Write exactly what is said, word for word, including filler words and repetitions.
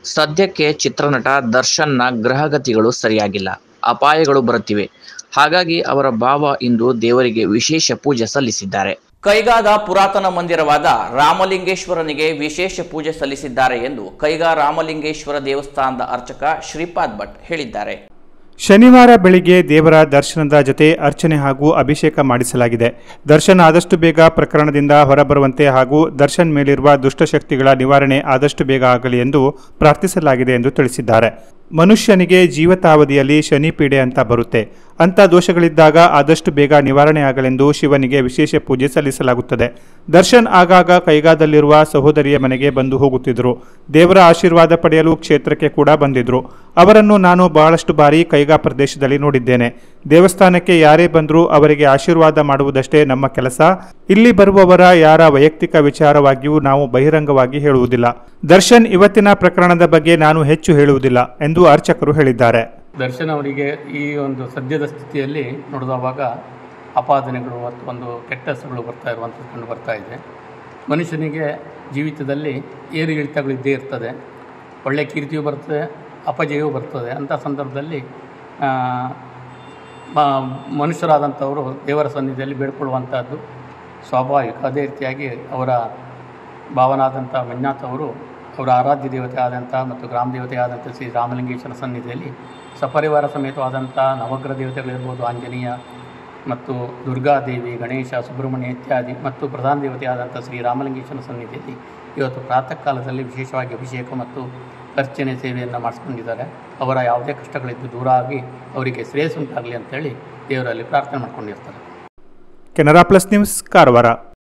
ಸದ್ಯಕ್ಕೆ ಚಿತ್ರನಟ ದರ್ಶನ್ನ ಗ್ರಹಗತಿಗಳು ಸರಿಯಾಗಿಲ್ಲ, ಅಪಾಯಗಳು ಬರುತ್ತಿವೆ. ಹಾಗಾಗಿ ಅವರ ಭಾವ ಇಂದು ದೇವರಿಗೆ ವಿಶೇಷ ಪೂಜೆ ಸಲ್ಲಿಸಿದ್ದಾರೆ. ಕೈಗಾದ ಪುರಾತನ ಮಂದಿರವಾದ ರಾಮಲಿಂಗೇಶ್ವರನಿಗೆ ವಿಶೇಷ ಪೂಜೆ ಸಲ್ಲಿಸಿದ್ದಾರೆ ಎಂದು ಕೈಗಾ ರಾಮಲಿಂಗೇಶ್ವರ ದೇವಸ್ಥಾನದ ಅರ್ಚಕ ಶ್ರೀಪಾದ್ ಭಟ್ ಹೇಳಿದ್ದಾರೆ. ಶನಿವಾರ ಬೆಳಿಗ್ಗೆ ದೇವರ ದರ್ಶನದ ಜೊತೆ ಅರ್ಚನೆ ಹಾಗೂ ಅಭಿಷೇಕ ಮಾಡಿಸಲಾಗಿದೆ. ದರ್ಶನ್ ಆದಷ್ಟು ಬೇಗ ಪ್ರಕರಣದಿಂದ ಹೊರಬರುವಂತೆ ಹಾಗೂ ದರ್ಶನ್ ಮೇಲಿರುವ ದುಷ್ಟಶಕ್ತಿಗಳ ನಿವಾರಣೆ ಆದಷ್ಟು ಬೇಗ ಆಗಲಿ ಎಂದು ಪ್ರಾರ್ಥಿಸಲಾಗಿದೆ ಎಂದು ತಿಳಿಸಿದ್ದಾರೆ. ಮನುಷ್ಯನಿಗೆ ಜೀವಿತಾವಧಿಯಲ್ಲಿ ಶನಿ ಪೀಡೆ ಅಂತ ಬರುತ್ತೆ. ಅಂಥ ದೋಷಗಳಿದ್ದಾಗ ಆದಷ್ಟು ಬೇಗ ನಿವಾರಣೆ ಆಗಲೆಂದು ಶಿವನಿಗೆ ವಿಶೇಷ ಪೂಜೆ ಸಲ್ಲಿಸಲಾಗುತ್ತದೆ. ದರ್ಶನ್ ಆಗಾಗ ಕೈಗಾದಲ್ಲಿರುವ ಸಹೋದರಿಯ ಮನೆಗೆ ಬಂದು ಹೋಗುತ್ತಿದ್ದರು. ದೇವರ ಆಶೀರ್ವಾದ ಪಡೆಯಲು ಕ್ಷೇತ್ರಕ್ಕೆ ಕೂಡ ಬಂದಿದ್ರು. ಅವರನ್ನು ನಾನು ಬಹಳಷ್ಟು ಬಾರಿ ಕೈಗಾ ಪ್ರದೇಶದಲ್ಲಿ ನೋಡಿದ್ದೇನೆ. ದೇವಸ್ಥಾನಕ್ಕೆ ಯಾರೇ ಬಂದರೂ ಅವರಿಗೆ ಆಶೀರ್ವಾದ ಮಾಡುವುದಷ್ಟೇ ನಮ್ಮ ಕೆಲಸ. ಇಲ್ಲಿ ಬರುವವರ ಯಾರ ವೈಯಕ್ತಿಕ ವಿಚಾರವಾಗಿಯೂ ನಾವು ಬಹಿರಂಗವಾಗಿ ಹೇಳುವುದಿಲ್ಲ. ದರ್ಶನ್ ಇವತ್ತಿನ ಪ್ರಕರಣದ ಬಗ್ಗೆ ನಾನು ಹೆಚ್ಚು ಹೇಳುವುದಿಲ್ಲ ಎಂದು ಅರ್ಚಕರು ಹೇಳಿದ್ದಾರೆ. ದರ್ಶನ್ ಅವರಿಗೆ ಈ ಒಂದು ಸದ್ಯದ ಸ್ಥಿತಿಯಲ್ಲಿ ನೋಡಿದವಾಗ ಅಪಾದನೆಗಳು ಮತ್ತು ಒಂದು ಕೆಟ್ಟ ಹೆಸರುಗಳು ಬರ್ತಾ ಇರುವಂಥದ್ದು ಕಂಡು ಬರ್ತಾ ಇದೆ. ಮನುಷ್ಯನಿಗೆ ಜೀವಿತದಲ್ಲಿ ಏರು ಇಳಿತಗಳಿದ್ದೇ ಇರ್ತದೆ. ಒಳ್ಳೆಯ ಕೀರ್ತಿಯೂ ಬರ್ತದೆ, ಅಪಜಯವೂ ಬರ್ತದೆ. ಅಂಥ ಸಂದರ್ಭದಲ್ಲಿ ಮನುಷ್ಯರಾದಂಥವರು ದೇವರ ಸನ್ನಿಧಿಯಲ್ಲಿ ಬೇಡ್ಕೊಳ್ಳುವಂಥದ್ದು ಸ್ವಾಭಾವಿಕ. ಅದೇ ರೀತಿಯಾಗಿ ಅವರ ಭಾವನಾದಂಥ ಮಂಜುನಾಥ್ ಅವರು ಅವರ ಆರಾಧ್ಯ ದೇವತೆ ಆದಂಥ ಮತ್ತು ಗ್ರಾಮ ದೇವತೆ ಆದಂಥ ಶ್ರೀ ರಾಮಲಿಂಗೇಶ್ವರ ಸನ್ನಿಧಿಯಲ್ಲಿ ಸಪರಿವಾರ ಸಮೇತವಾದಂಥ ನವಗ್ರಹ ದೇವತೆಗಳಿರ್ಬೋದು, ಆಂಜನೇಯ ಮತ್ತು ದುರ್ಗಾದೇವಿ, ಗಣೇಶ, ಸುಬ್ರಹ್ಮಣ್ಯ ಇತ್ಯಾದಿ ಮತ್ತು ಪ್ರಧಾನ ದೇವತೆಯಾದಂಥ ಶ್ರೀ ರಾಮಲಿಂಗೇಶ್ವರ ಸನ್ನಿಧಿಯಲ್ಲಿ ಇವತ್ತು ಪ್ರಾತಃ ಕಾಲದಲ್ಲಿ ವಿಶೇಷವಾಗಿ ಅಭಿಷೇಕ ಮತ್ತು ಅರ್ಚನೆ ಸೇವೆಯನ್ನು ಮಾಡಿಸ್ಕೊಂಡಿದ್ದಾರೆ. ಅವರ ಯಾವುದೇ ಕಷ್ಟಗಳಿದ್ದು ದೂರ ಆಗಿ ಅವರಿಗೆ ಶ್ರೇಯಸ್ಸುಂಟಾಗಲಿ ಅಂತೇಳಿ ದೇವರಲ್ಲಿ ಪ್ರಾರ್ಥನೆ ಮಾಡ್ಕೊಂಡಿರ್ತಾರೆ. Canara plus news, Karwar.